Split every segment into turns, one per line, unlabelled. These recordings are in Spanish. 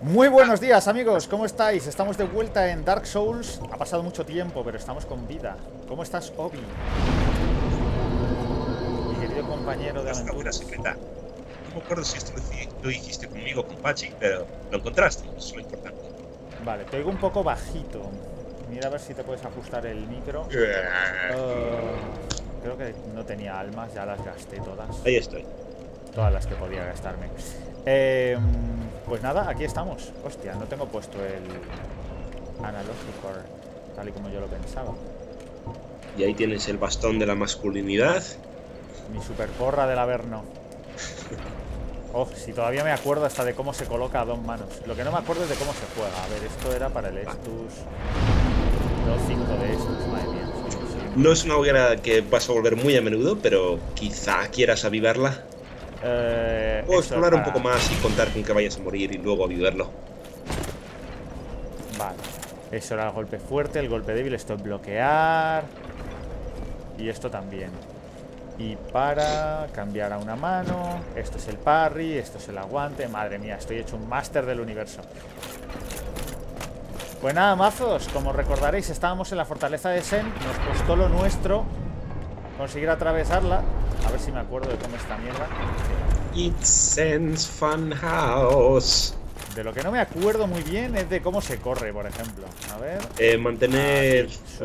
Muy buenos días, amigos, ¿cómo estáis? Estamos de vuelta en Dark Souls. Ha pasado mucho tiempo, pero estamos con vida. ¿Cómo estás, Obi? Mi querido compañero de
La cámara
aventuras.
secreta. No me acuerdo si esto lo hiciste conmigo, con Pachi, pero lo encontraste, eso es lo importante.
Vale, te oigo un poco bajito. Mira a ver si te puedes ajustar el micro. Creo que no tenía almas, ya las gasté todas.
Ahí estoy.
Todas las que podía gastarme. Pues nada, aquí estamos. Hostia, no tengo puesto el analógico tal y como yo lo pensaba.
Y ahí tienes el bastón de la masculinidad.
Mi super porra del Averno. Oh, si todavía me acuerdo hasta de cómo se coloca a dos manos. Lo que no me acuerdo es de cómo se juega. A ver, esto era para el Estus. No 5 de Estus, madre mía.
No es una hoguera que vas a volver muy a menudo, pero quizá quieras avivarla. O
Eso es
explorar un
para...
poco más y contar con que vayas a morir y luego avivarlo.
Vale. Eso era el golpe fuerte, el golpe débil, esto es bloquear. Y esto también. Y para cambiar a una mano. Esto es el parry, esto es el aguante. Madre mía, estoy hecho un máster del universo. Pues nada, mazos, como recordaréis, estábamos en la fortaleza de Sen. Nos costó lo nuestro conseguir atravesarla. A ver si me acuerdo de cómo esta mierda.
It's Sense Fun House.
De lo que no me acuerdo muy bien es de cómo se corre, por ejemplo. A ver.
Mantener...
Sí.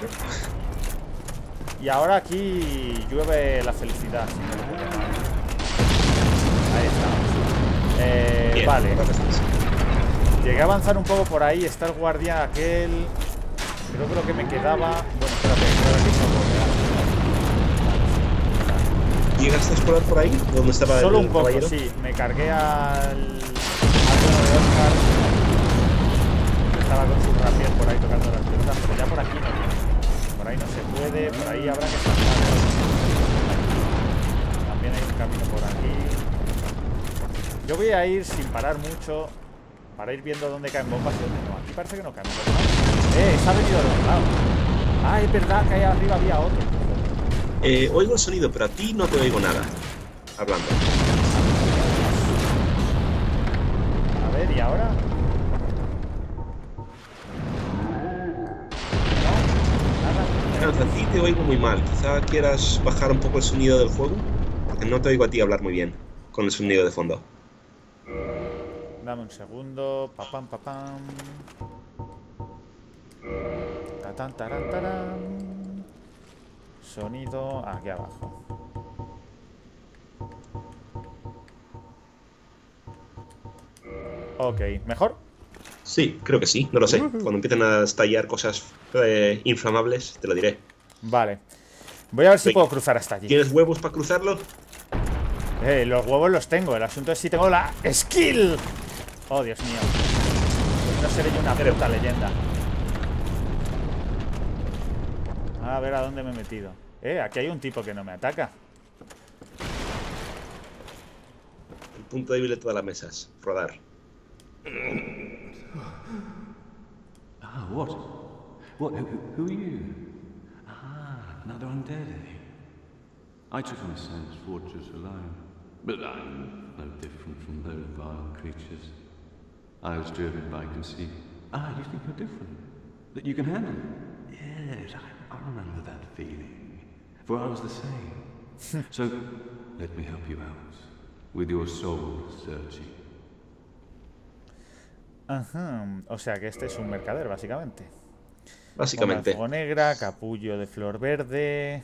Y ahora aquí llueve la felicidad. Ahí estamos.
Bien,
Vale.
gracias.
Llegué a avanzar un poco por ahí. Está el guardián aquel. Creo que lo que me quedaba... Bueno, espérate,
¿Llegaste a explorar por ahí? ¿Dónde estaba
solo
el
un poco,
caballero?
sí. Me cargué al bueno de Oscar. Estaba con su rapier por ahí tocando las pelotas, pero ya por aquí no. Por ahí no se puede, por ahí habrá que saltar. También hay un camino por aquí. Yo voy a ir sin parar mucho para ir viendo dónde caen bombas y dónde no. Aquí parece que no caen bombas. Se ha venido de otro lado. Ah, es verdad que ahí arriba había otro.
Oigo el sonido, pero a ti no te oigo nada. Hablando.
A ver, ¿y ahora?
A ti te oigo muy mal. Quizá quieras bajar un poco el sonido del juego, porque no te oigo a ti hablar muy bien con el sonido de fondo.
Dame un segundo. Papam, papam. Tatán, tarán, tarán. Sonido aquí abajo. Ok, ¿mejor?
Sí, creo que sí, no lo sé. Cuando empiecen a estallar cosas inflamables, te lo diré.
Vale. Voy a ver si
Venga.
puedo cruzar hasta allí.
¿Tienes huevos para cruzarlo?
Los huevos los tengo. El asunto es si tengo la skill. Oh, Dios mío. Pues no seré yo una puta leyenda. A ver a dónde me he metido. Aquí hay un tipo que no me ataca.
El punto débil de todas las mesas. Rodar.
Ah, what? What? Who are you? Ah, another undead, eh? I took my sense fortress alone, but I'm no different from those vile creatures. I was driven by conceit. Ah, you think you're different? That you can handle it? Yes, I remember that feeling. For I was the same. So, let me help you out with your soul searching.
Ajá. O sea que este es un mercader, básicamente. Bomba de
Básicamente.
fuego negra, capullo de flor verde.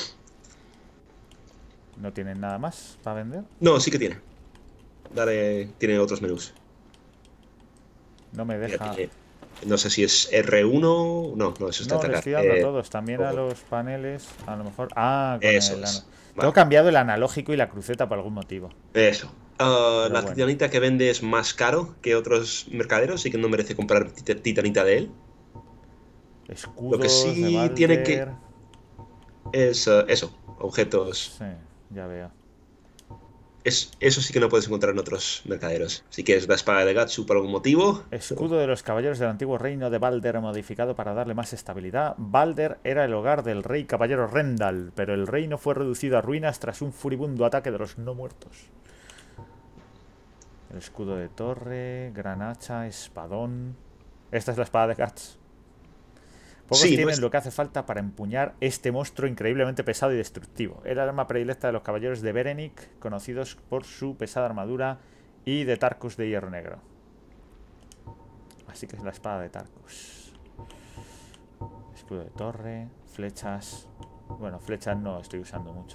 ¿No tienen nada más para vender?
No, sí que tiene. Dale, tiene otros menús.
No me
Mira,
deja.
no sé si es R1. No, eso está
No, le
atacar.
estoy dando a todos. También a los paneles. A lo mejor. Ah, con
Eso
el.
es.
Tengo
Vale.
cambiado el analógico y la cruceta por algún motivo.
Eso.
Pero
La
bueno.
titanita que vende es más caro que otros mercaderos, así que no merece comprar titanita de él. Lo
Escudos
que
de
sí tiene que
Balder.
es eso, objetos.
Sí, ya veo.
Eso sí que no puedes encontrar en otros mercaderos. Si quieres la espada de Gatsu por algún motivo.
Escudo de los caballeros del antiguo reino de Balder modificado para darle más estabilidad. Balder era el hogar del rey caballero Rendal, pero el reino fue reducido a ruinas tras un furibundo ataque de los no muertos. El escudo de torre, gran hacha, espadón. Esta es la espada de Guts. Pocos
Sí, no
tienen
es-
lo que hace falta para empuñar este monstruo increíblemente pesado y destructivo. Era el arma predilecta de los caballeros de Berenic, conocidos por su pesada armadura, y de Tarkus de hierro negro. Así que es la espada de Tarkus. Escudo de torre, flechas. Bueno, flechas no estoy usando mucho.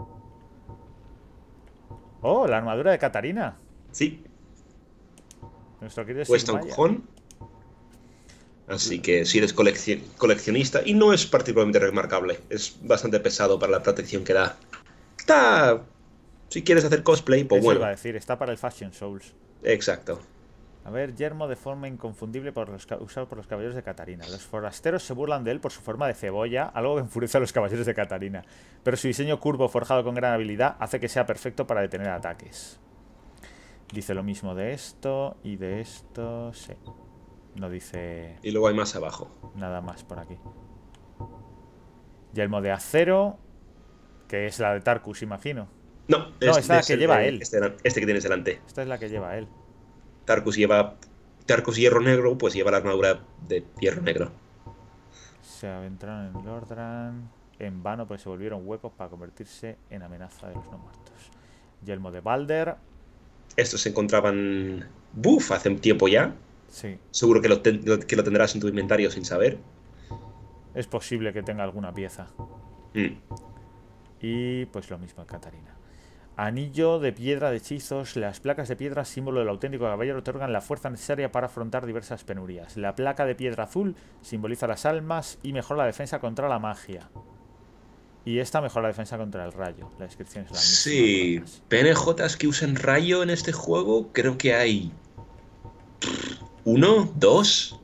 ¡Oh! La armadura de Katarina.
Sí,
Nuestro querido
cuesta un
Sigmaya.
cojón. Así que si eres coleccionista, y no es particularmente remarcable, es bastante pesado para la protección que da. Está... Si quieres hacer cosplay, pues
Eso iba a
bueno.
decir, está para el Fashion Souls.
Exacto.
A ver, yermo de forma inconfundible usado por los caballeros de Catarina. Los forasteros se burlan de él por su forma de cebolla, algo que enfurece a los caballeros de Catarina. Pero su diseño curvo forjado con gran habilidad hace que sea perfecto para detener ataques. Dice lo mismo de esto y de esto, sí. No dice
Y luego hay más abajo.
nada más por aquí. Yelmo de acero, que es la de Tarkus, imagino.
No,
es la
es
que lleva él.
Este que tienes delante.
Esta es la que lleva él.
Tarkus hierro negro, pues lleva la armadura de hierro negro.
Se aventaron en Lordran en vano, pues se volvieron huecos para convertirse en amenaza de los no muertos. Yelmo de Balder.
Estos se encontraban hace un tiempo ya.
Sí,
Seguro que lo tendrás en tu inventario sin saber.
es posible que tenga alguna pieza.
Mm.
Y pues lo mismo en Catarina. Anillo de piedra de hechizos. Las placas de piedra, símbolo del auténtico caballero, otorgan la fuerza necesaria para afrontar diversas penurias. La placa de piedra azul simboliza las almas y mejora la defensa contra la magia. Y esta mejora la defensa contra el rayo. La descripción es la misma.
Sí, PNJs que usan rayo en este juego, creo que hay... ¿1? ¿2?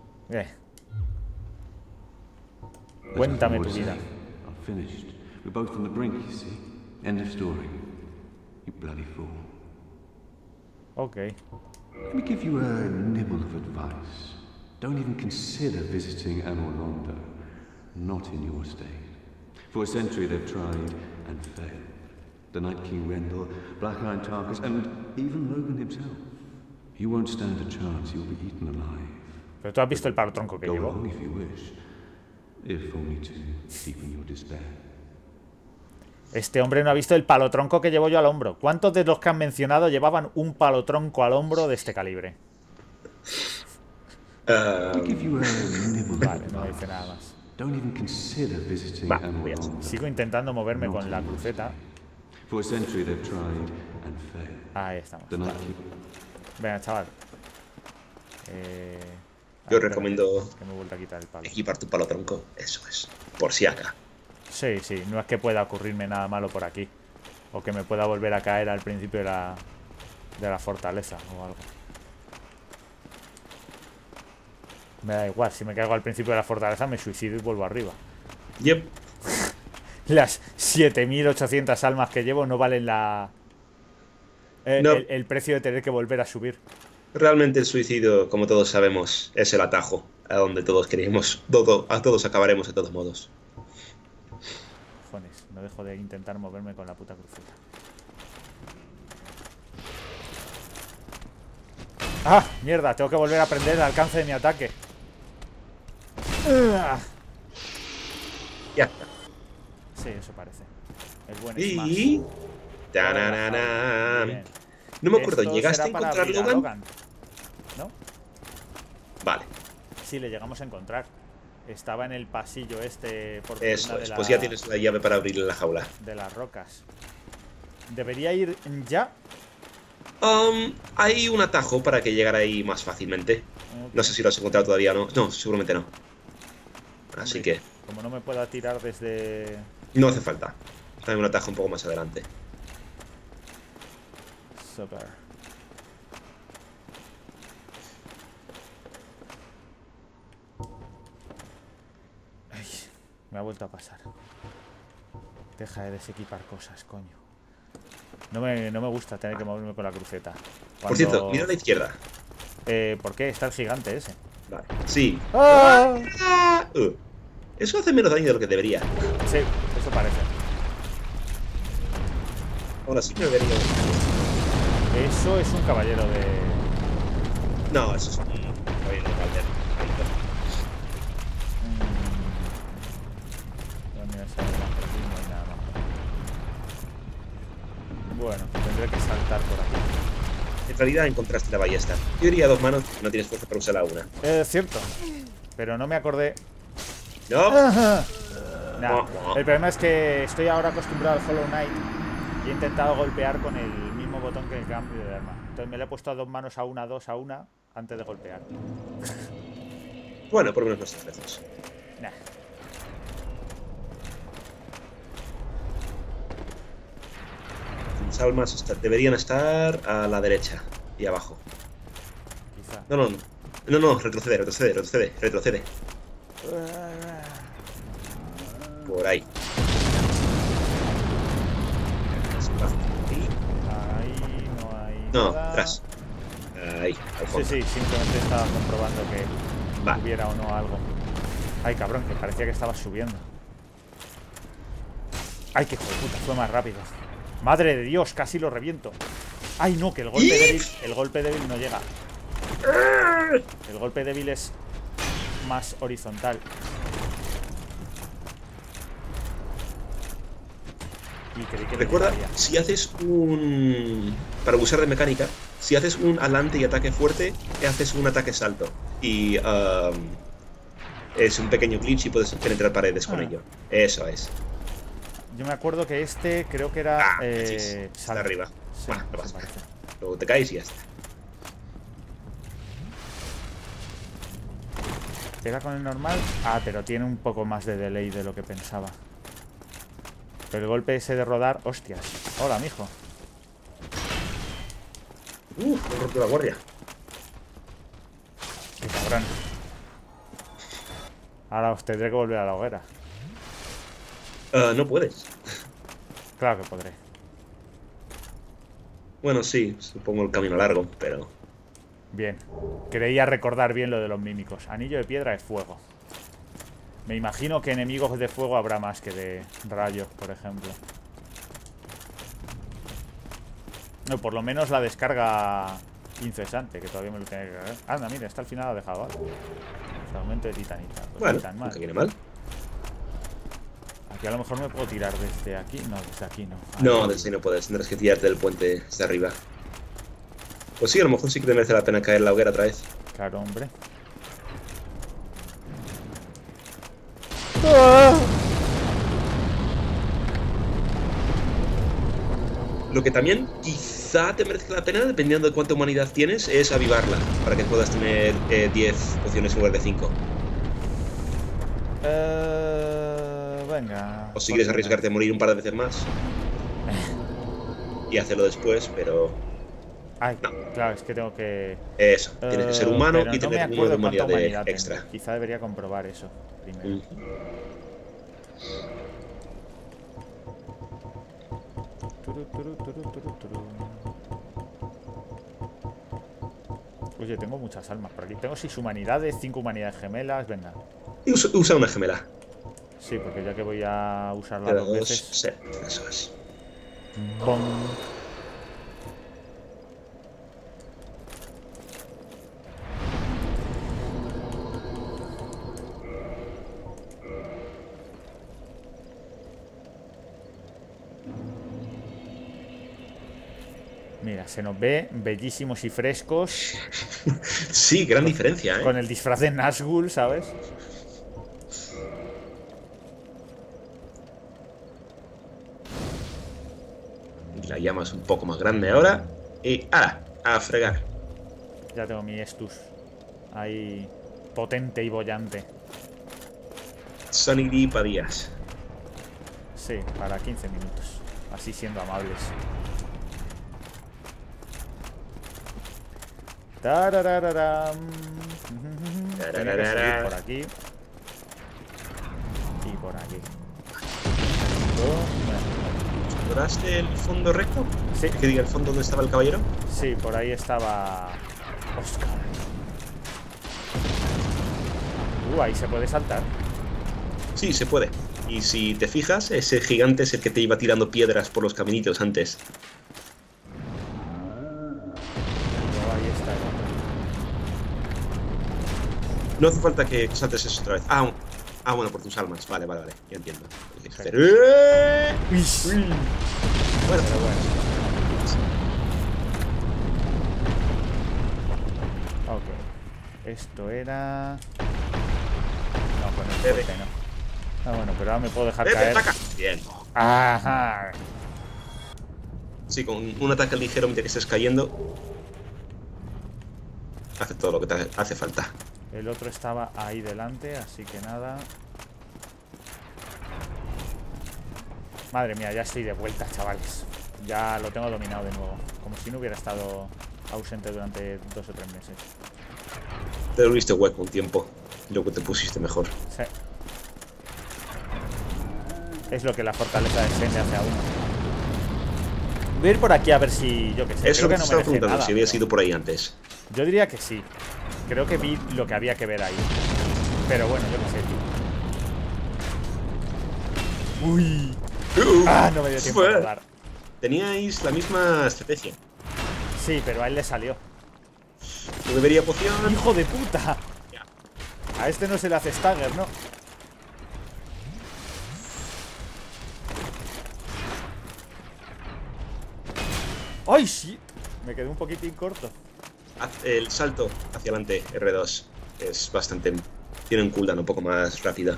Cuéntame
What
tu
to
vida.
say. I'm finished. We're both on the brink, you see. End of story. You bloody fool.
Ok.
Let me give you a nibble of advice. Don't even consider visiting Anor Londo. Not in your state. For a century they've tried and failed. The Night King Rendell, Black-Eyed Tarkus, and even Logan himself. You won't stand a chance. You'll be eaten alive.
Pero tú has visto el palo tronco que
Go
llevó.
along if you wish. If only to deepen your despair.
Este hombre no ha visto el palo tronco que llevo yo al hombro. ¿Cuántos de los que han mencionado llevaban un palo tronco al hombro de este calibre?
Let me give you a nibble of
Vale, no
advice.
dice nada más.
Don't even consider visiting
Va,
Anor
voy a-
Londo.
Sigo intentando moverme
Not
con la
in your
cruceta.
state. For a century they've tried and failed.
Ahí estamos.
The Night
Vale.
King.
Venga, chaval.
Yo
espérate,
recomiendo
que me he vuelto a quitar el palo.
equipar tu palo tronco. Eso es. Por si acá.
Sí, sí, no es que pueda ocurrirme nada malo por aquí. O que me pueda volver a caer al principio de la fortaleza o algo. Me da igual, si me caigo al principio de la fortaleza me suicido y vuelvo arriba.
Yep.
Las 7800 almas que llevo no valen
No.
el precio de tener que volver a subir.
Realmente el suicidio, como todos sabemos, es el atajo a donde todos queremos. A todos acabaremos de todos modos.
Cojones, no dejo de intentar moverme con la puta cruceta. ¡Ah! Mierda, tengo que volver a aprender el alcance de mi ataque.
Ya.
Sí, eso parece. El buen
Y...
Smash.
¡Tananana!
Bien.
No me acuerdo,
Esto
¿llegaste a
será para
encontrar
abrir a
Logan?
¿No?
Vale,
Sí, le llegamos a encontrar. Estaba en el pasillo este por
eso
una
es.
de
Pues ya tienes la llave para abrirle la jaula.
de las rocas. ¿Debería ir ya?
Hay un atajo para que llegara ahí más fácilmente. No sé si lo has encontrado todavía o no. No, seguramente no. Así
Hombre,
que
como no me pueda tirar desde...
no hace falta. Hay un atajo un poco más adelante.
Super. Ay, me ha vuelto a pasar. Deja de desequipar cosas, coño. No me gusta tener que moverme con la cruceta.
Por cierto, mira a la izquierda.
¿Por qué? Está el gigante ese.
Vale. Sí.
¡Ah!
Eso hace menos daño de lo que debería.
Sí, eso parece.
Ahora sí que debería.
Eso es un caballero de...
No, eso es un caballero Walder.
¿Dónde es el más? Aquí no hay nada más. Bueno, tendré que saltar por aquí.
En realidad encontraste la ballesta. Yo diría 2 manos, no tienes fuerza para usar la una.
Es cierto. Pero no me acordé.
¿No?
Nah, el problema es que estoy ahora acostumbrado al Hollow Knight y he intentado golpear con el mismo botón que el cambio de arma. Entonces me lo he puesto a 2 manos a una, 2 a una antes de golpear.
Bueno, por lo menos no estás lejos.
Nah.
Tus almas deberían estar a la derecha y abajo.
Quizá.
No, retrocede, retrocede, retrocede, retrocede. Por ahí.
Ahí no hay
No,
nada.
atrás. Ahí, al
Sí,
fondo.
sí, simplemente estaba comprobando que
Va.
hubiera o no algo. Ay, cabrón, que parecía que estaba subiendo. Ay, qué hijo de puta, fue más rápido. Madre de Dios, casi lo reviento. Ay, no, que el golpe débil no llega. El golpe débil es más horizontal. Y creí que me
Recuerda,
llegaría.
si haces un... Para usar de mecánica, si haces un adelante y ataque fuerte, haces un ataque salto. Y es un pequeño glitch y puedes penetrar paredes con ello. Eso es.
Yo me acuerdo que este creo que era
Está
salto.
arriba.
Sí,
Bueno, no
se
pasa nada.
parece.
Luego te caes y ya está.
¿Era con el normal? Ah, pero tiene un poco más de delay de lo que pensaba. Pero el golpe ese de rodar... ¡Hostias! Hola, mijo.
Me he roto la guardia.
¡Qué cabrón! Ahora os tendré que volver a la hoguera.
No puedes.
Claro que podré.
Bueno, sí, supongo el camino largo, pero...
Bien. Creía recordar bien lo de los mímicos. Anillo de piedra de fuego. Me imagino que enemigos de fuego habrá más que de rayos, por ejemplo. No, por lo menos la descarga incesante, que todavía me lo tiene que cargar. Anda, mira, está al final ha dejado algo. Fragmento de titanita. Pues
Bueno,
ni tan mal.
nunca viene mal.
Aquí a lo mejor me puedo tirar desde aquí. No, desde aquí no.
No, desde ahí no puedes. Tendrás que tirarte del puente desde arriba. Pues sí, a lo mejor sí que te merece la pena caer en la hoguera otra vez.
Claro, hombre.
Lo que también quizá te merezca la pena, dependiendo de cuánta humanidad tienes, es avivarla, para que puedas tener 10 pociones en lugar de 5.
Venga.
O si quieres arriesgarte a morir un par de veces más. Y hacerlo después, pero...
Ay,
No.
claro, es que tengo que...
Eso, tienes que ser humano
pero
y
no me
tener uno
acuerdo
de
cuánta
humanidad
humanidad tengo.
extra.
Quizá debería comprobar eso primero.
Mm.
Oye, tengo muchas almas por aquí. Tengo 6 humanidades, 5 humanidades gemelas. Venga.
Y usa una gemela.
Sí, porque ya que voy a usarla
Pero
2
dos,
veces.
sí, eso es.
¡Bom! Mira, se nos ve bellísimos y frescos
Sí, gran diferencia, ¿eh?
con el disfraz de Nazgûl, ¿sabes?
Y la llama es un poco más grande ahora. Y ¡ala! A fregar.
Ya tengo mi Estus ahí potente y bollante.
Sunny para días.
Sí, para 15 minutos. Así siendo amables. Tararararam. Tenía que seguir por aquí. Y por aquí.
¿Exploraste el fondo recto?
Sí.
Que diga el fondo donde estaba el caballero.
Sí, por ahí estaba Oscar. Ahí se puede saltar.
Sí, se puede. Y si te fijas, ese gigante es el que te iba tirando piedras por los caminitos antes.
Luego ahí está el otro.
No hace falta que saltes eso otra vez. Bueno, por tus almas. Vale, ya entiendo.
Uy.
Bueno,
Pero bueno. Ok. Esto era... No, con el golpe no. Ah, bueno, pero ahora me puedo dejar caer.
ataca. Bien.
Ajá.
Sí, con un ataque ligero mientras que estés cayendo. Hace todo lo que te hace falta.
El otro estaba ahí delante, así que nada. Madre mía, ya estoy de vuelta, chavales. Ya lo tengo dominado de nuevo. Como si no hubiera estado ausente durante 2 o 3 meses.
Te volviste hueco un tiempo. Y luego te pusiste mejor.
Sí. Es lo que la fortaleza de Zen le hace a uno. Voy a ir por aquí a ver si, yo qué sé.
Eso
Creo que
te
no
estaba
merece
preguntando,
nada,
si habías
pero
ido por ahí antes.
yo diría que sí. Creo que vi lo que había que ver ahí. Pero bueno, yo qué sé, tío. Uy. No me dio tiempo a rodar.
Teníais la misma estrategia.
Sí, pero a él le salió.
¿No debería poción?
¡Hijo de puta!
Ya.
A este no se le hace stagger, ¿no? ¡Ay, sí! Me quedé un poquitín corto.
Haz el salto hacia adelante, R2. Es bastante... Tiene un cooldown un poco más rápida.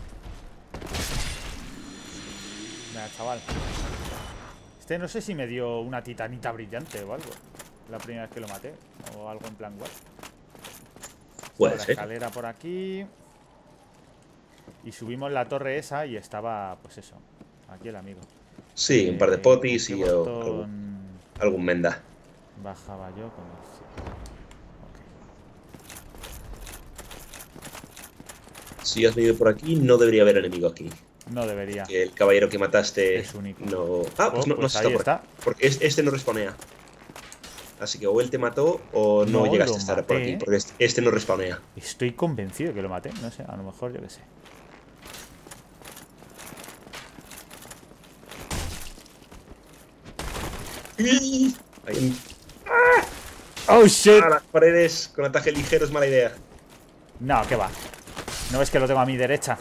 Mira, chaval. Este no sé si me dio una titanita brillante o algo. La primera vez que lo maté. O algo en plan guay.
Puede
La
ser.
escalera por aquí. Y subimos la torre esa y estaba, pues eso. Aquí el amigo.
Sí, un par de potis
¿con
y
qué botón
algún menda.
bajaba yo con el...
Si has venido por aquí, no debería haber enemigo aquí.
No debería.
Que el caballero que mataste
Es único.
no... pues no
pues
está
ahí
por
está.
aquí. Porque este no respawnea. Así que o él te mató o no,
No,
llegaste
lo
a estar por aquí.
maté.
Porque este no respawnea.
Estoy convencido que lo maté. No sé, a lo mejor yo qué sé.
Ahí
¡Oh, shit!
a las paredes con ataque ligero es mala idea.
No, ¿qué va? ¿No ves que lo tengo a mi derecha?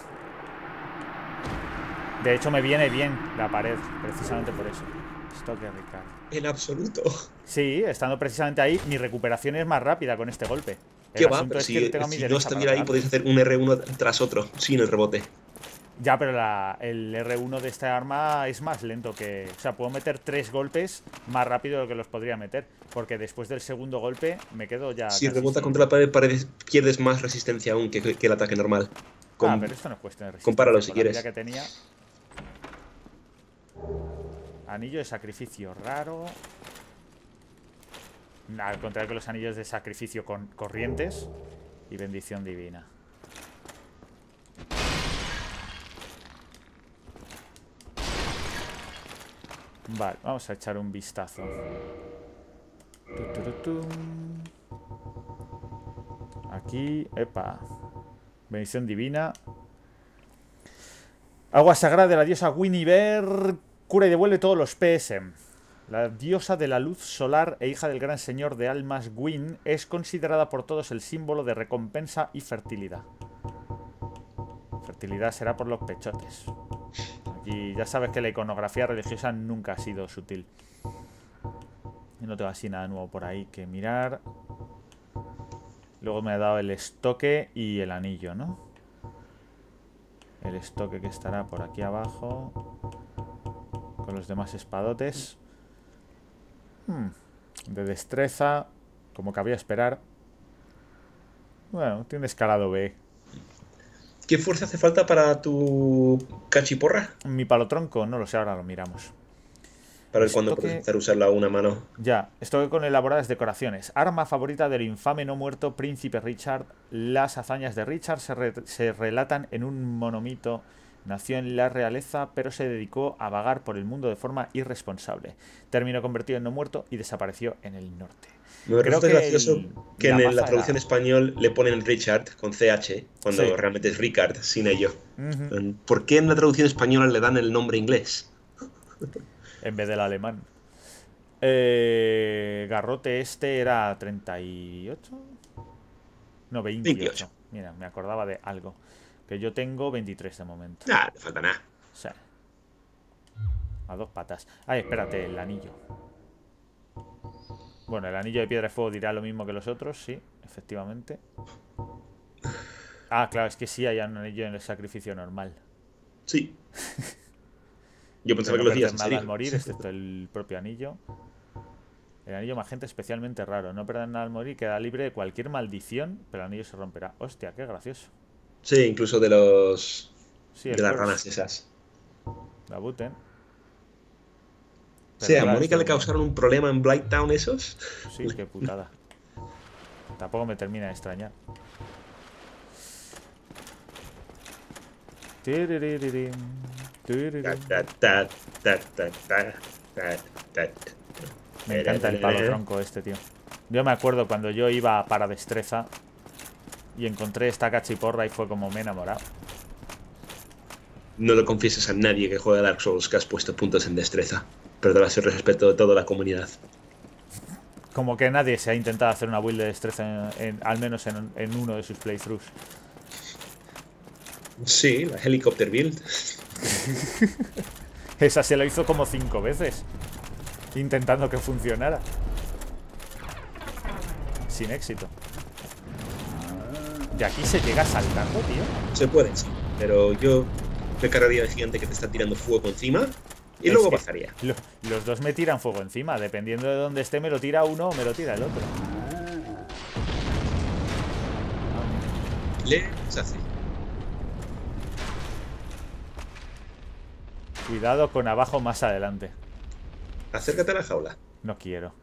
De hecho, me viene bien la pared, precisamente por eso. Esto que Ricardo.
En absoluto.
Sí, estando precisamente ahí, mi recuperación es más rápida con este golpe.
¿Qué
El
va?
asunto
Pero
es que lo tengo a mi
si
derecha
no
para
estuviera ahí,
pegar.
podéis hacer un R1 tras otro, sin el rebote.
Ya, pero el R1 de esta arma es más lento que... O sea, puedo meter 3 golpes más rápido de lo que los podría meter. Porque después del segundo golpe me quedo ya
Si
casi
rebota
sin...
contra la pared, pierdes más resistencia aún que el ataque normal.
pero esto no es cuestión de resistencia.
Compáralo si
Con la
quieres.
vida que tenía. Anillo de sacrificio raro. Al contrario que los anillos de sacrificio con corrientes. Y bendición divina. Vale, vamos a echar un vistazo. Aquí, epa. Bendición divina. Agua sagrada de la diosa Guinevere. Cura y devuelve todos los PSM. La diosa de la luz solar e hija del gran señor de almas Gwyn es considerada por todos el símbolo de recompensa y fertilidad. Fertilidad será por los pechotes. Aquí ya sabes que la iconografía religiosa nunca ha sido sutil. Y no tengo así nada nuevo por ahí que mirar. Luego me ha dado el estoque y el anillo, ¿no? El estoque que estará por aquí abajo. Con los demás espadotes. De destreza. Como cabía esperar. Bueno, tiene escalado B.
¿Qué fuerza hace falta para tu cachiporra?
Mi palotronco, no lo sé, ahora lo miramos.
Para ver cuándo puedes empezar a usarla a una mano.
Ya, estoy con elaboradas decoraciones. Arma favorita del infame no muerto príncipe Richard. Las hazañas de Richard se relatan en un monomito. Nació en la realeza, pero se dedicó a vagar por el mundo de forma irresponsable. Terminó convertido en no muerto y desapareció en el norte.
Me resulta gracioso que en la traducción
era...
español le ponen Richard con CH, cuando
sí.
realmente es Ricard, sin ello. ¿Por qué en la traducción española le dan el nombre inglés?
En vez del alemán. Garrote este era 38. No, 28.
28.
Mira, me acordaba de algo. Que yo tengo 23 de momento.
Ah, no falta nada.
O sea, a 2 patas. Ay, espérate, el anillo. Bueno, el anillo de piedra de fuego dirá lo mismo que los otros, sí, efectivamente. Ah, claro, es que sí hay un anillo en el sacrificio normal.
Sí. Yo pensaba
No
que lo decías
perder
en
nada
serio.
al morir, excepto el propio anillo. El anillo magenta especialmente raro. No perder nada al morir, queda libre de cualquier maldición, pero el anillo se romperá. Hostia, qué gracioso.
Sí, incluso de los...
Sí,
de
el
las
curse.
ranas esas.
La buten.
Sí, a
claro,
Mónica le
esto-
causaron un problema en Blighttown esos.
Sí, qué putada. Tampoco me termina de extrañar. Tiriririm, tiriririm.
Ta, ta, ta, ta, ta, ta, ta, ta.
Me encanta el palo tronco este, tío. Yo me acuerdo cuando yo iba para destreza y encontré esta cachiporra y fue como me he enamorado.
No lo confieses a nadie que juega Dark Souls que has puesto puntos en destreza. Perdonad el respeto de toda la comunidad.
Como que nadie se ha intentado hacer una build de destreza al menos en uno de sus playthroughs.
Sí, la helicopter build.
Esa se la hizo como 5 veces intentando que funcionara. Sin éxito. ¿De aquí se llega saltando, tío?
Se puede, sí. Pero yo me cargaría de gigante que te está tirando fuego encima y
Es
luego
que
bajaría.
Los dos me tiran fuego encima. Dependiendo de dónde esté, me lo tira uno o me lo tira el otro.
Le se hace.
Cuidado con abajo más adelante.
Acércate a la jaula.
No quiero.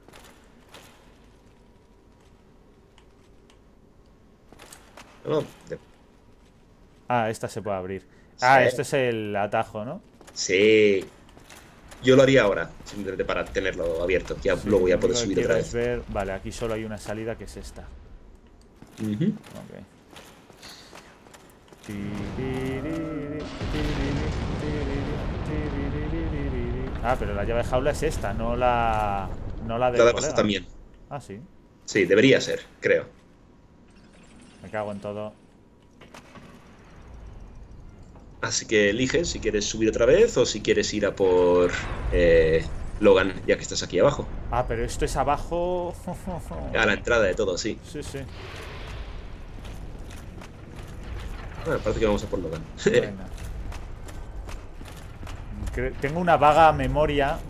No,
Ah, esta se puede abrir. Ah,
Sí.
este es el atajo, ¿no?
sí. Yo lo haría ahora, simplemente para tenerlo abierto. Ya
Sí,
luego ya
lo
puedes
único que
subir otra
quiero es
vez.
ver... Vale, aquí solo hay una salida que es esta.
Ujú.
Ok. Ah, pero la llave de jaula es esta, no la del
La de abajo
colega.
también.
Ah, sí.
Sí, debería ser, creo.
Me cago en todo.
Así que eliges si quieres subir otra vez o si quieres ir a por Logan, ya que estás aquí abajo.
Ah, pero esto es abajo.
A la entrada de todo, sí.
Sí, sí.
Bueno, parece que vamos a por Logan.
Venga. Tengo una vaga memoria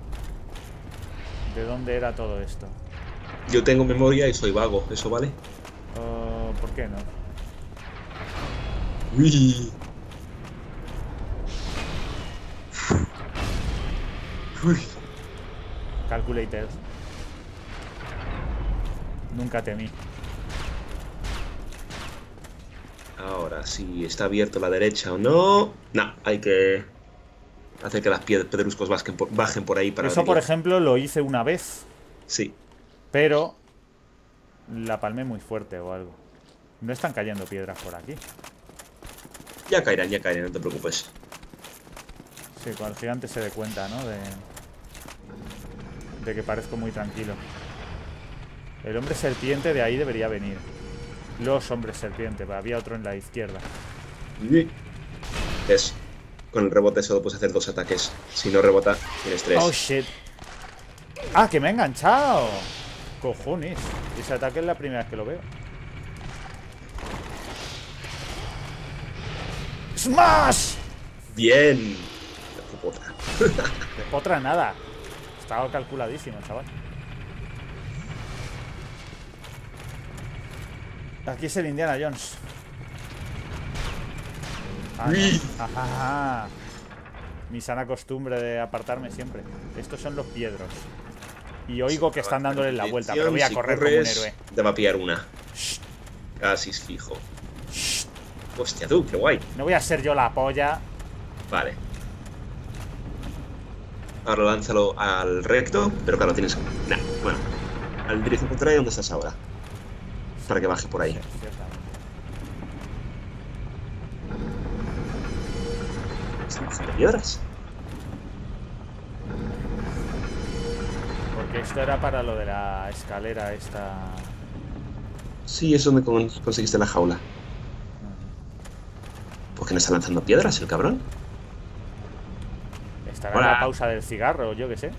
de dónde era todo esto.
Yo tengo memoria y soy vago, ¿eso vale?
¿Por qué no?
Uy. Uy.
Calculated. Nunca temí.
Ahora, si está abierto a la derecha o no. No, hay que hacer que las pedruscos bajen por ahí para
Eso, por
abrirlo.
ejemplo, lo hice una vez,
Sí.
pero la palmé muy fuerte o algo. No están cayendo piedras por aquí.
Ya caerán, no te preocupes.
Sí, cuando el gigante se dé cuenta, ¿no? De que parezco muy tranquilo. El hombre serpiente de ahí debería venir. Los hombres serpiente, había otro en la izquierda.
Es. Con el rebote solo puedes hacer 2 ataques. Si no rebota, tienes 3.
Oh, shit. ¡Ah, que me ha enganchado! Cojones. Ese ataque es la primera vez que lo veo. ¡Smash!
Bien. Puta.
Otra nada. Estaba calculadísimo, chaval. Aquí es el Indiana Jones. Ah, no.
Uy.
Ajá. Mi sana costumbre de apartarme siempre. Estos son los piedros. Y oigo que están dándole la vuelta, pero voy a
Si
correr como un
corres,
héroe.
te va a pillar una. Casi es fijo. Hostia, tú, qué guay.
No voy a ser yo la polla.
Vale. Ahora lánzalo al recto, pero claro, tienes... Nah, bueno. Al dirección contraria donde estás ahora. Para que baje por ahí.
Ciertamente.
Están bajando piedras.
Porque esto era para lo de la escalera esta.
Sí, es donde conseguiste la jaula. ¿Por qué no está lanzando piedras el cabrón?
Estará en
Hola.
la pausa del cigarro, yo qué sé.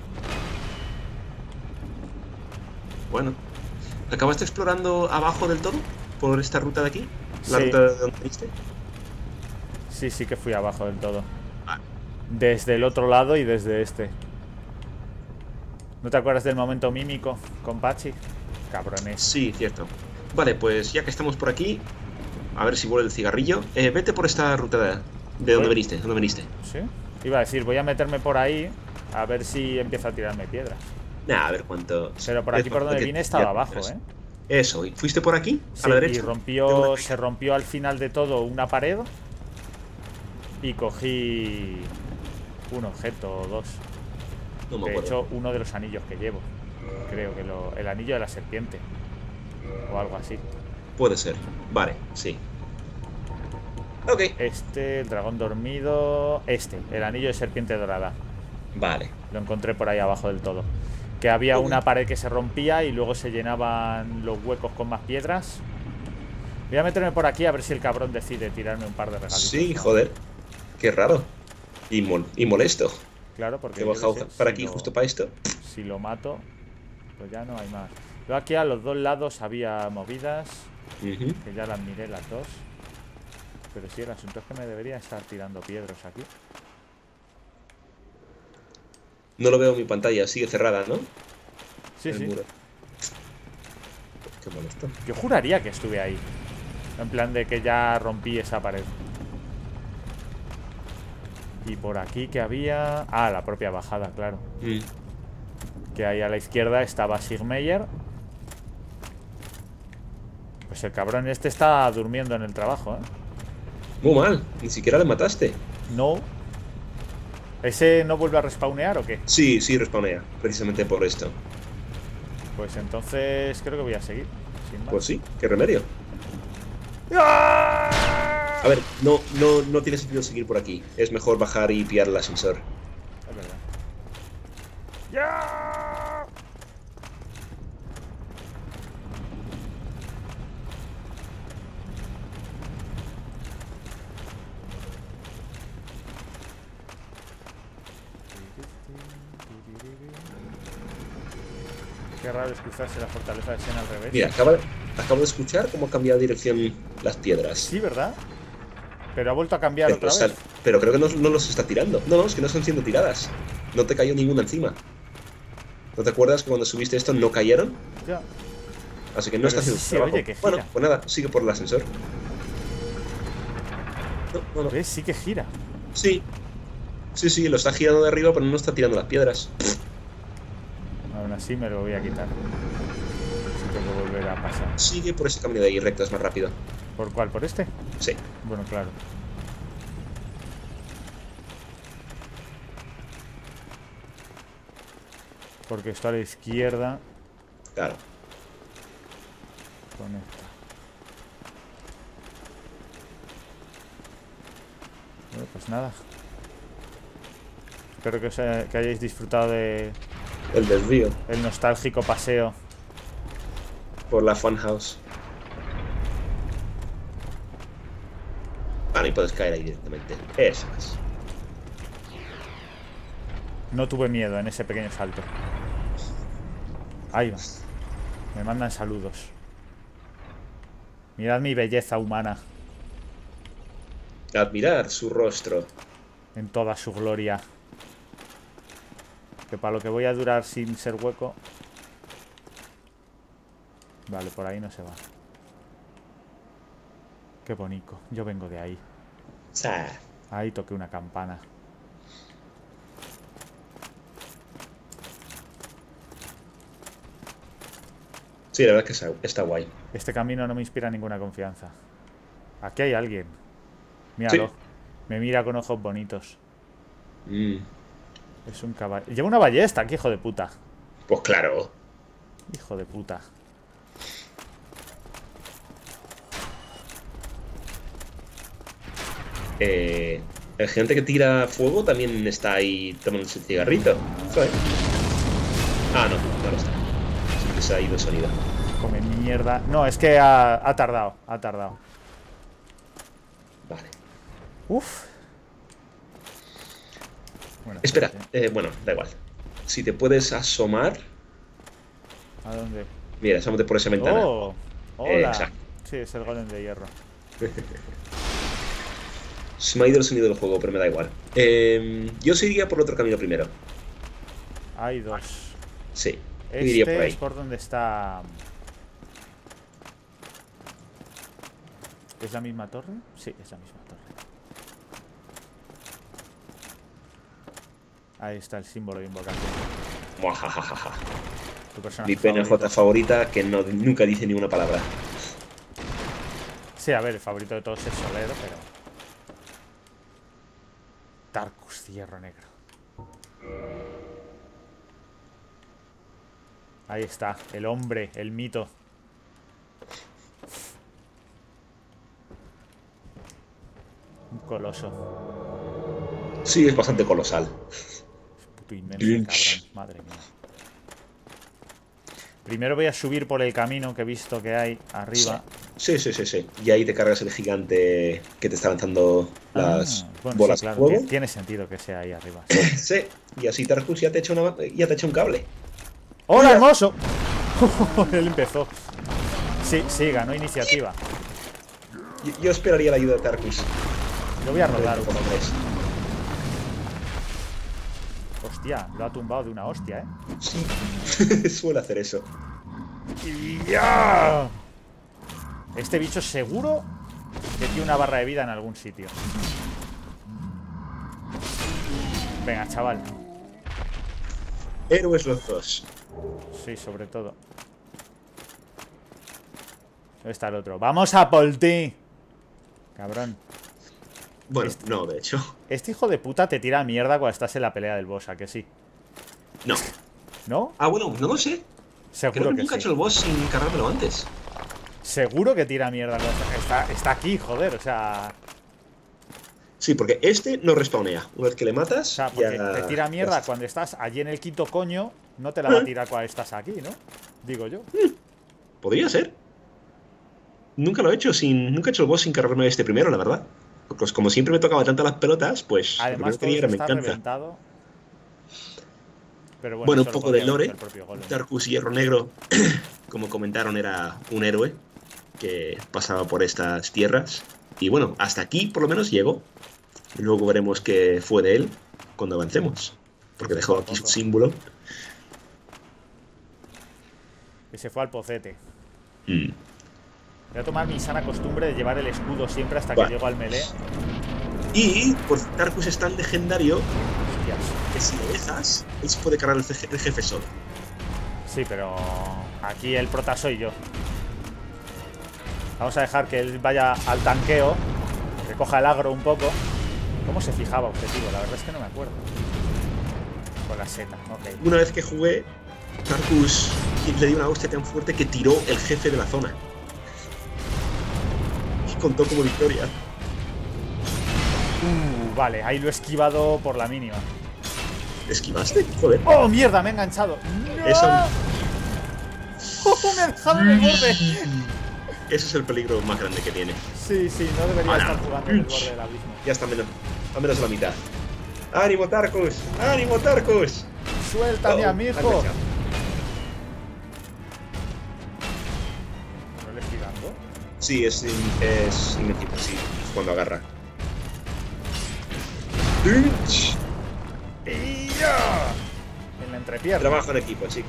Bueno. ¿Acabaste explorando abajo del todo? ¿Por esta ruta de aquí? ¿La
Sí.
ruta de donde viniste?
Sí que fui abajo del todo.
Vale.
Desde el otro lado y desde este. ¿No te acuerdas del momento mímico con Pachi? Cabrones.
Sí, cierto. Vale, pues ya que estamos por aquí, a ver si vuelve el cigarrillo. Vete por esta ruta de donde viniste, ¿Dónde viniste?
¿Sí? Iba a decir, voy a meterme por ahí a ver si empieza a tirarme piedras.
Nah, a ver cuánto.
Pero por aquí por donde vine estaba abajo, ¿eh?
Eso, ¿y fuiste por aquí?
Sí,
¿A la derecha?
y se rompió al final de todo una pared. Y cogí un objeto o dos.
No me
De
acuerdo.
hecho, uno de los anillos que llevo. Creo que el anillo de la serpiente. O algo así.
Puede ser. Vale, sí. Ok.
El dragón dormido. El anillo de serpiente dorada.
Vale.
Lo encontré por ahí abajo del todo. Que había
Ok.
una pared que se rompía y luego se llenaban los huecos con más piedras. Voy a meterme por aquí a ver si el cabrón decide tirarme un par de regalitos.
Sí,
¿no?
joder. Qué raro. Y molesto.
Claro, porque
He
yo
bajado
qué sé,
para
si
aquí
lo-
justo para esto.
Si lo mato, pues ya no hay más. Luego aquí a los dos lados había movidas,
Ujú.
que ya las miré las dos. Pero sí, el asunto es que me debería estar tirando piedras aquí.
No lo veo en mi pantalla, sigue cerrada, ¿no?
Sí,
El
sí.
muro. Qué molesto.
Yo juraría que estuve ahí. En plan de que ya rompí esa pared. Y por aquí que había... Ah, la propia bajada, claro. Que ahí a la izquierda estaba Sigmeyer. Pues el cabrón este está durmiendo en el trabajo, ¿eh?
Muy mal, ni siquiera le mataste.
No. ¿Ese no vuelve a respawnear o qué?
Sí, sí, respawnea, precisamente por esto.
Pues entonces creo que voy a seguir. Sin más.
Pues sí, qué remedio.
¡Ah!
A ver, no tiene sentido seguir por aquí. Es mejor bajar y pillar el ascensor.
Es verdad. ¡Ya! Qué raro es cruzarse la fortaleza de Sen al revés.
Mira, acabo de escuchar cómo ha cambiado de dirección las piedras.
Sí, ¿verdad? Pero ha vuelto a cambiar
Pero,
otra vez.
pero creo que no los está tirando. No, es que no están siendo tiradas. No te cayó ninguna encima. ¿No te acuerdas que cuando subiste esto no cayeron?
Ya.
Así que no
Pero
está haciendo
sí
su
se
trabajo.
oye que
Bueno,
gira.
pues nada, sigue por el ascensor. No.
¿Ves? Sí que gira.
Sí. Sí, lo está girando de arriba, pero no está tirando las piedras.
Aún así me lo voy a quitar. Si tengo que volver a pasar.
Sigue por ese camino de ahí recto, es más rápido.
¿Por cuál? ¿Por este?
Sí.
Bueno, claro. Porque esto a la izquierda
Claro.
conecta. Bueno, pues nada. Espero que hayáis disfrutado de
El desvío.
el nostálgico paseo.
Por la Funhouse. Vale, y puedes caer ahí directamente. Eso es.
No tuve miedo en ese pequeño salto. Ahí va. Me mandan saludos. Mirad mi belleza humana
Admirar su rostro.
en toda su gloria. Que para lo que voy a durar sin ser hueco. Vale, por ahí no se va. Qué bonito. Yo vengo de ahí.
Sa.
Ahí toqué una campana.
Sí, la verdad es que está guay.
Este camino no me inspira ninguna confianza. Aquí hay alguien. Míralo.
Sí.
Me mira con ojos bonitos.
Mm,
Es un caballo. Lleva una ballesta, aquí, hijo de puta.
pues claro.
Hijo de puta.
El gente que tira fuego también está ahí tomándose el cigarrito. Joder. Ah, no lo está. Sí que se ha ido el sonido.
Come mierda. No, es que ha tardado. Ha tardado.
Vale.
Uf. Bueno,
Espera,
espérate.
bueno, da igual. Si te puedes asomar.
¿A dónde?
Mira, asómate por esa ventana.
Oh, hola.
Exacto.
Sí, es el golem de hierro.
Se me ha ido el sonido del juego, pero me da igual. Yo seguiría por el otro camino primero.
Hay dos.
Sí, yo iría por
Este
ahí.
es por donde está. ¿Es la misma torre? Sí, es la misma torre. Ahí está el símbolo de invocación.
Muajajajaja.
Tu personaje
Mi PNJ
favorito.
favorita que no, nunca dice ni una palabra.
Sí, a ver, el favorito de todos es Solero, pero. Tarkus, hierro negro. Ahí está, el hombre, el mito. Un coloso.
Sí, es bastante colosal.
Puto inmenso, cabrón. Madre mía. Primero voy a subir por el camino que he visto que hay arriba.
Sí. Y ahí te cargas el gigante que te está lanzando las
Bueno,
bolas
sí,
de
claro.
fuego.
Tiene sentido que sea ahí arriba.
Sí, y así Tarkus ya te echa un cable.
¡Hola, hermoso! Él empezó. Sí, sí, ganó iniciativa.
Yo esperaría la ayuda de Tarkus.
Yo voy a rodar un
Por
poco.
hombres.
Hostia, lo ha tumbado de una hostia, ¿eh?
Sí, suele hacer eso.
¡Y ya! Este bicho seguro que tiene una barra de vida en algún sitio. Venga, chaval.
Héroes los dos.
Sí, sobre todo. ¿Dónde está el otro? ¡Vamos a por ti! Cabrón.
Bueno, no, de hecho.
Este hijo de puta te tira mierda cuando estás en la pelea del boss, ¿a que sí?
No.
¿No?
Ah, bueno, no lo sé. Creo
Seguro
que
que
nunca he hecho
sí.
el boss sin cargármelo antes.
Seguro que tira mierda cuando está aquí, joder, o sea...
Sí, porque este no respawnea. Una vez que le
O
matas,
sea, porque
ya...
te tira
ya
mierda
está.
cuando estás allí en el quinto coño, no te la va a tirar cuando estás aquí, ¿no? Digo yo.
Podría ser. Nunca lo he hecho nunca he hecho el boss sin cargarme este primero, la verdad. Porque como siempre me tocaba tanto las pelotas, pues lo
Además,
primero que
todo
quería
eso
era me
está
encanta.
reventado. Pero bueno,
Bueno,
eso
un
lo
poco de
podría haber
lore.
hecho el propio golem.
Tarkus Hierro Negro, como comentaron, era un héroe que pasaba por estas tierras. Y bueno, hasta aquí por lo menos llegó. Y luego veremos qué fue de él cuando avancemos. Porque dejó aquí su símbolo.
Que se fue al pocete.
Mm.
Voy a tomar mi sana costumbre de llevar el escudo siempre hasta
Vale.
que llego al melee.
Y pues Tarkus es tan legendario
Hostias.
que si lo dejas, él se puede cargar el jefe solo.
Sí, pero aquí el prota soy yo. Vamos a dejar que él vaya al tanqueo, que coja el agro un poco. ¿Cómo se fijaba objetivo? La verdad es que no me acuerdo. Con la seta, ok.
Una vez que jugué, Tarkus le dio una hostia tan fuerte que tiró el jefe de la zona. Y contó como victoria.
Vale, ahí lo he esquivado por la mínima.
¿Esquivaste? Joder.
¡Oh, mierda! Me he enganchado. ¡No!
Eso,
Me he dejado en el borde.
ese es el peligro más grande que tiene.
Sí, sí, no debería
Ahora.
estar jugando en el borde del abismo.
Ya está a menos de la mitad. ¡Ánimo, Tarkus! ¡Ánimo, Tarkus!
¡Suéltame a mi
han
hijo!
cachado.
¿No le estoy dando?
Sí, es invencible, sí, cuando agarra.
¡Y ya! En la entrepierna.
Trabajo en equipo, chicos.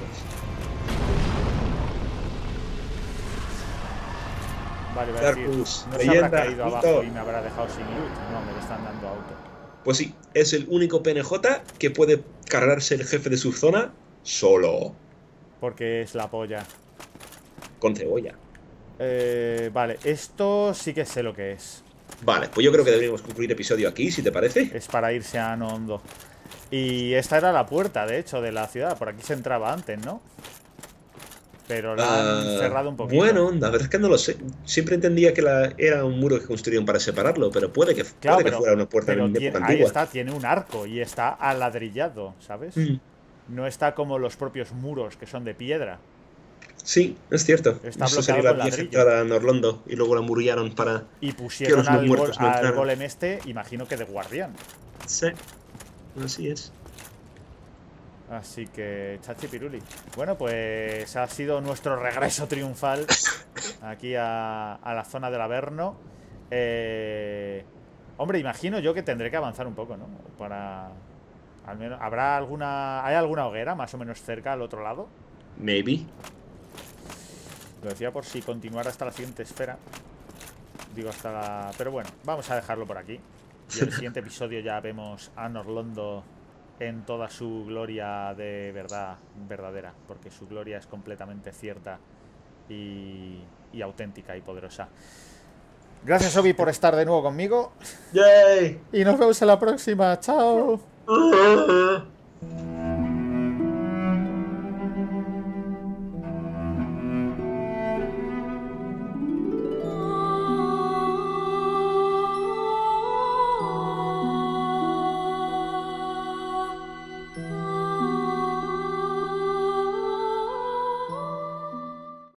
Vale, va a decir,
Tarkus,
no se
leyenda,
habrá caído
mito.
abajo y me habrá dejado sin loot. No, me lo están dando auto.
Pues sí, es el único PNJ que puede cargarse el jefe de su zona solo,
Porque es la polla.
con cebolla.
Vale, esto sí que sé lo que es.
Vale, pues yo creo que deberíamos concluir episodio aquí, si te parece.
Es para irse a no hondo. Y esta era la puerta, de hecho, de la ciudad. Por aquí se entraba antes, ¿no? Pero la han cerrado un poquito.
Bueno, la verdad es que no lo sé. Siempre entendía que era un muro que construyeron para separarlo, pero puede que fuera una puerta
pero
de
tiene,
época
ahí
antigua.
está, tiene un arco y está aladrillado, ¿sabes?
Mm.
No está como los propios muros que son de piedra.
Sí, es cierto.
Está
Eso
bloqueado
sería la
con
vía
ladrillo.
central a Norlondo y luego la murllaron para
Y
que
pusieron
los no
al,
muertos no
al
entraran.
golem este, imagino que de guardián.
Sí, así es.
Así que, chachi piruli. Bueno, pues ha sido nuestro regreso triunfal aquí a la zona del Averno. Hombre, imagino yo que tendré que avanzar un poco, ¿no? Para... Al menos, ¿habrá alguna... ¿Hay alguna hoguera más o menos cerca al otro lado?
Maybe.
Lo decía por si continuara hasta la siguiente esfera. Digo hasta la... Pero bueno, vamos a dejarlo por aquí. Y en el siguiente episodio ya vemos a Norlondo en toda su gloria de verdad verdadera, porque su gloria es completamente cierta y auténtica y poderosa. Gracias, Obi, por estar de nuevo conmigo.
¡Yay!
Y nos vemos en la próxima. ¡Chao!